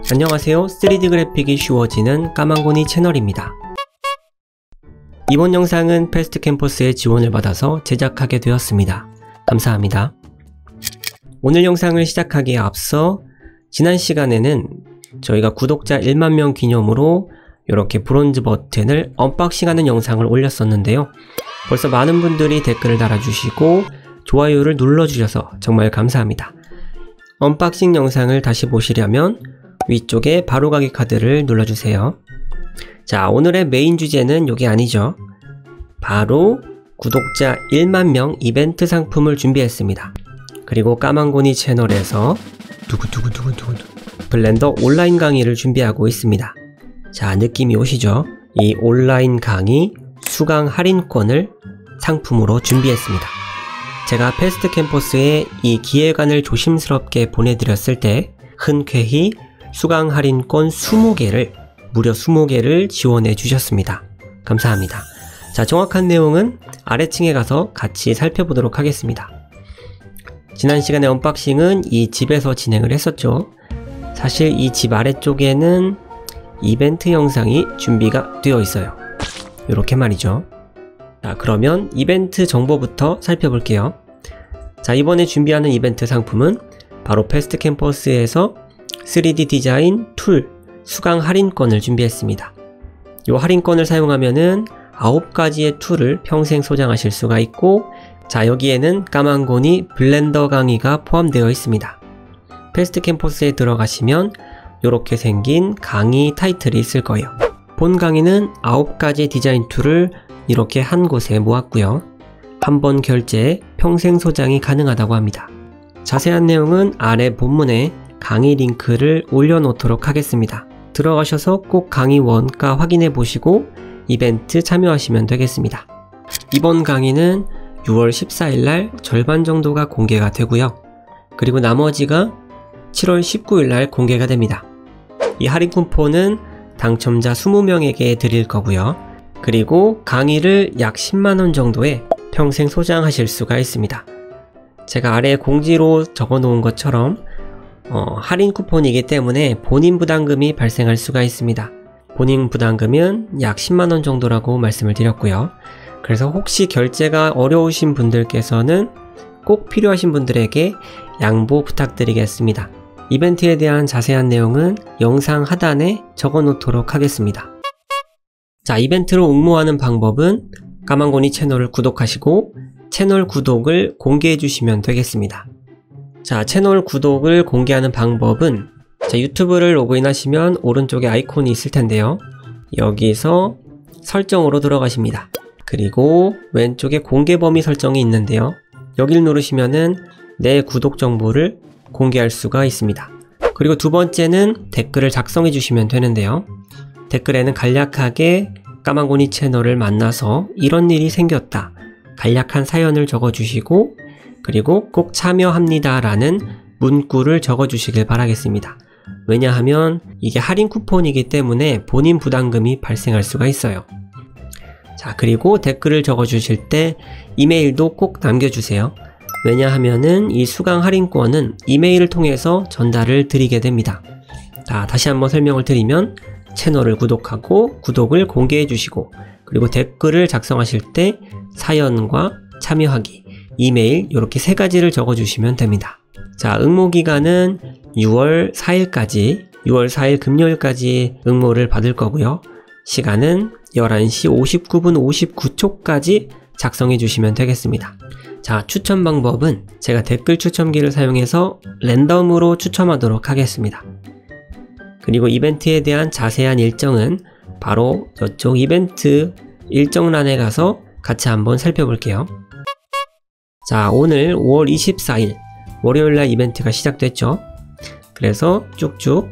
안녕하세요. 3D 그래픽이 쉬워지는 까망고니 채널입니다. 이번 영상은 패스트 캠퍼스의 지원을 받아서 제작하게 되었습니다. 감사합니다. 오늘 영상을 시작하기에 앞서 지난 시간에는 저희가 구독자 1만 명 기념으로 이렇게 브론즈 버튼을 언박싱하는 영상을 올렸었는데요. 벌써 많은 분들이 댓글을 달아주시고 좋아요를 눌러주셔서 정말 감사합니다. 언박싱 영상을 다시 보시려면 위쪽에 바로가기 카드를 눌러주세요. 자, 오늘의 메인 주제는 여기 아니죠. 바로 구독자 1만 명 이벤트 상품을 준비했습니다. 그리고 까망고니 채널에서 블렌더 온라인 강의를 준비하고 있습니다. 자, 느낌이 오시죠? 이 온라인 강의 수강 할인권을 상품으로 준비했습니다. 제가 패스트 캠퍼스에 이 기획안을 조심스럽게 보내드렸을 때 흔쾌히 수강 할인권 20개를 무려 20개를 지원해 주셨습니다. 감사합니다. 자, 정확한 내용은 아래층에 가서 같이 살펴보도록 하겠습니다. 지난 시간에 언박싱은 이 집에서 진행을 했었죠. 사실 이 집 아래쪽에는 이벤트 영상이 준비가 되어 있어요. 이렇게 말이죠. 자, 그러면 이벤트 정보부터 살펴볼게요. 자, 이번에 준비하는 이벤트 상품은 바로 패스트 캠퍼스에서 3D 디자인 툴 수강 할인권을 준비했습니다. 이 할인권을 사용하면은 9가지의 툴을 평생 소장하실 수가 있고, 자, 여기에는 까망고니 블렌더 강의가 포함되어 있습니다. 패스트 캠퍼스에 들어가시면 이렇게 생긴 강의 타이틀이 있을 거예요. 본 강의는 9가지 디자인 툴을 이렇게 한 곳에 모았고요. 한 번 결제, 평생 소장이 가능하다고 합니다. 자세한 내용은 아래 본문에 강의 링크를 올려놓도록 하겠습니다. 들어가셔서 꼭 강의 원가 확인해 보시고 이벤트 참여하시면 되겠습니다. 이번 강의는 6월 14일날 절반 정도가 공개가 되고요. 그리고 나머지가 7월 19일날 공개가 됩니다. 이 할인 쿠폰은 당첨자 20명에게 드릴 거고요. 그리고 강의를 약 10만원 정도에 평생 소장하실 수가 있습니다. 제가 아래 공지로 적어 놓은 것처럼 할인 쿠폰이기 때문에 본인 부담금이 발생할 수가 있습니다. 본인 부담금은 약 10만원 정도라고 말씀을 드렸고요. 그래서 혹시 결제가 어려우신 분들께서는 꼭 필요하신 분들에게 양보 부탁드리겠습니다. 이벤트에 대한 자세한 내용은 영상 하단에 적어 놓도록 하겠습니다. 자, 이벤트로 응모하는 방법은 까망고니 채널을 구독하시고 채널 구독을 공개해 주시면 되겠습니다. 자, 채널 구독을 공개하는 방법은 자, 유튜브를 로그인하시면 오른쪽에 아이콘이 있을 텐데요. 여기서 설정으로 들어가십니다. 그리고 왼쪽에 공개 범위 설정이 있는데요. 여기를 누르시면은 내 구독 정보를 공개할 수가 있습니다. 그리고 두 번째는 댓글을 작성해 주시면 되는데요. 댓글에는 간략하게 까망고니 채널을 만나서 이런 일이 생겼다, 간략한 사연을 적어 주시고, 그리고 꼭 참여합니다 라는 문구를 적어 주시길 바라겠습니다. 왜냐하면 이게 할인 쿠폰이기 때문에 본인 부담금이 발생할 수가 있어요. 자, 그리고 댓글을 적어 주실 때 이메일도 꼭 남겨주세요. 왜냐하면은 이 수강 할인권은 이메일을 통해서 전달을 드리게 됩니다. 자, 다시 한번 설명을 드리면 채널을 구독하고 구독을 공개해 주시고, 그리고 댓글을 작성하실 때 사연과 참여하기, 이메일 이렇게 3가지를 적어 주시면 됩니다. 자, 응모 기간은 6월 4일까지 6월 4일 금요일까지 응모를 받을 거고요. 시간은 11시 59분 59초까지 작성해 주시면 되겠습니다. 자, 추첨 방법은 제가 댓글 추첨기를 사용해서 랜덤으로 추첨하도록 하겠습니다. 그리고 이벤트에 대한 자세한 일정은 바로 저쪽 이벤트 일정란에 가서 같이 한번 살펴볼게요. 자, 오늘 5월 24일 월요일날 이벤트가 시작됐죠. 그래서 쭉쭉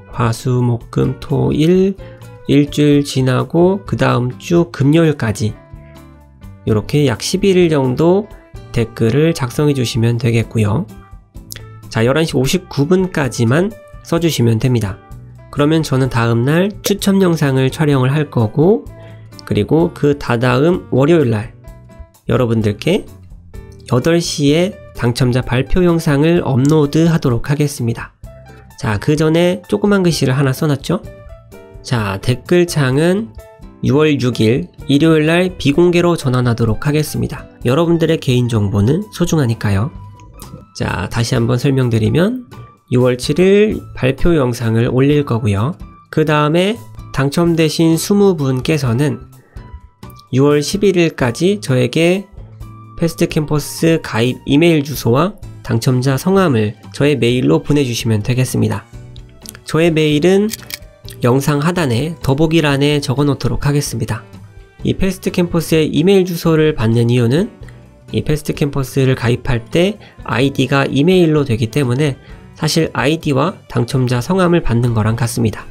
화수목금토일 일주일 지나고 그 다음 주 금요일까지 이렇게 약 11일 정도 댓글을 작성해 주시면 되겠고요. 자, 11시 59분까지만 써주시면 됩니다. 그러면 저는 다음날 추첨 영상을 촬영을 할 거고, 그리고 그 다다음 월요일날 여러분들께 8시에 당첨자 발표 영상을 업로드 하도록 하겠습니다. 자, 그 전에 조그만 글씨를 하나 써놨죠? 자, 댓글창은 6월 6일 일요일날 비공개로 전환하도록 하겠습니다. 여러분들의 개인정보는 소중하니까요. 자, 다시 한번 설명드리면 6월 7일 발표 영상을 올릴 거고요. 그 다음에 당첨되신 20분께서는 6월 11일까지 저에게 패스트캠퍼스 가입 이메일 주소와 당첨자 성함을 저의 메일로 보내주시면 되겠습니다. 저의 메일은 영상 하단에 더보기란에 적어 놓도록 하겠습니다. 이 패스트캠퍼스의 이메일 주소를 받는 이유는 이 패스트캠퍼스를 가입할 때 아이디가 이메일로 되기 때문에 사실 아이디와 당첨자 성함을 받는 거랑 같습니다.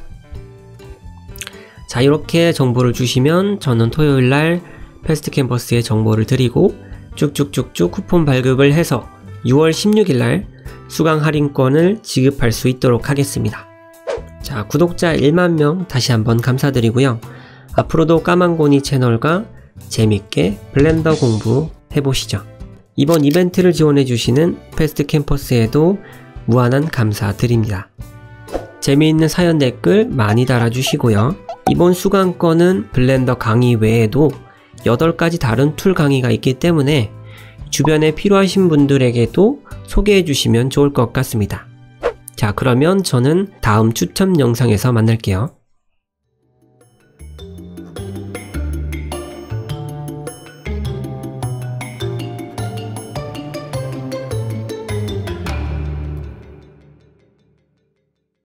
자, 이렇게 정보를 주시면 저는 토요일날 패스트캠퍼스의 정보를 드리고 쭉쭉쭉쭉 쿠폰 발급을 해서 6월 16일날 수강 할인권을 지급할 수 있도록 하겠습니다. 자, 구독자 1만 명 다시 한번 감사드리고요. 앞으로도 까만고니 채널과 재밌게 블렌더 공부 해보시죠. 이번 이벤트를 지원해주시는 패스트캠퍼스에도 무한한 감사드립니다. 재미있는 사연 댓글 많이 달아주시고요. 이번 수강권은 블렌더 강의 외에도 8가지 다른 툴 강의가 있기 때문에 주변에 필요하신 분들에게도 소개해 주시면 좋을 것 같습니다. 자, 그러면 저는 다음 추천 영상에서 만날게요.